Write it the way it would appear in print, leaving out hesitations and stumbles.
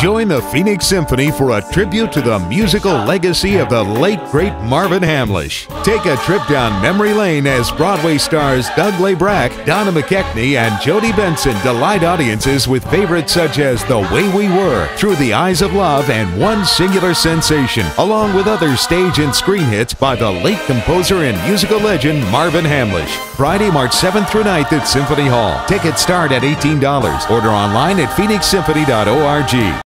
Join the Phoenix Symphony for a tribute to the musical legacy of the late, great Marvin Hamlisch. Take a trip down memory lane as Broadway stars Doug LeBrack, Donna McKechnie, and Jodi Benson delight audiences with favorites such as The Way We Were, Through the Eyes of Love, and One Singular Sensation, along with other stage and screen hits by the late composer and musical legend Marvin Hamlisch. Friday, March 7th through 9th at Symphony Hall. Tickets start at $18. Order online at phoenixsymphony.org.